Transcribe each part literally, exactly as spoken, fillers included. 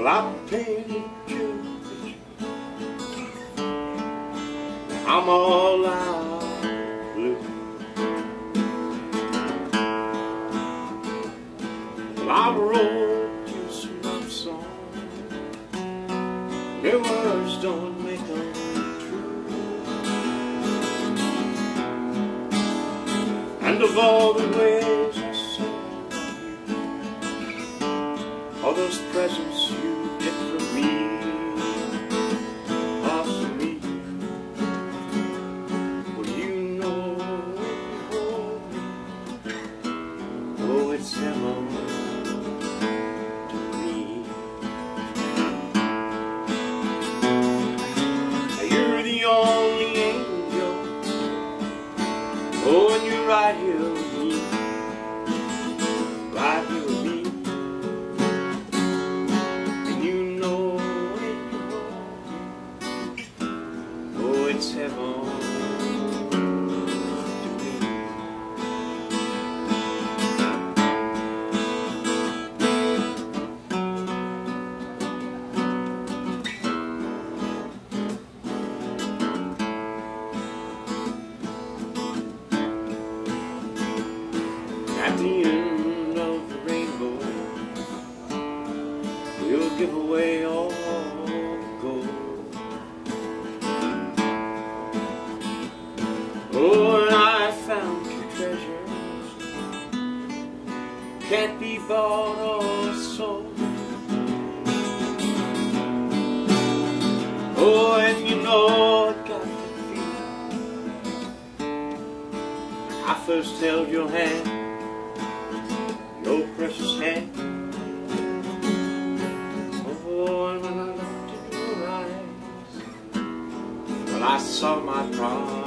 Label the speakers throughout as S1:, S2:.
S1: Well, I'm painting you. I'm all out of blue. Well, I wrote you some love song. Their words don't make them true. And of all the ways I saw you, all those presents you get from me, are for me. Well, you know when you hold me, oh, it's heaven to me. Now you're the only angel, oh, and you're right here with me, right here with me. It's heaven to me. At the end of the rainbow, we'll give away all the gold. Oh, and I found two treasures, can't be bought or sold. Oh, and you know I got the feeling I first held your hand, your precious hand. Oh, and when I looked in your eyes, well, I saw my promise.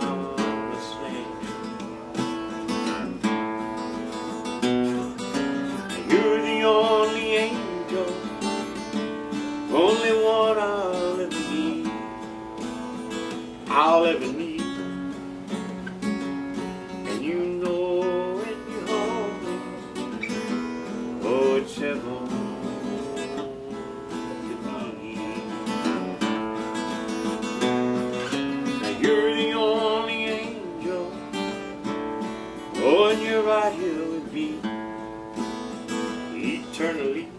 S1: You're the only angel, only one I'll ever need, I'll ever need. And you know when you hold me, oh, it's heaven to me. Now you're the only angel, oh, and you're right here with me eternally.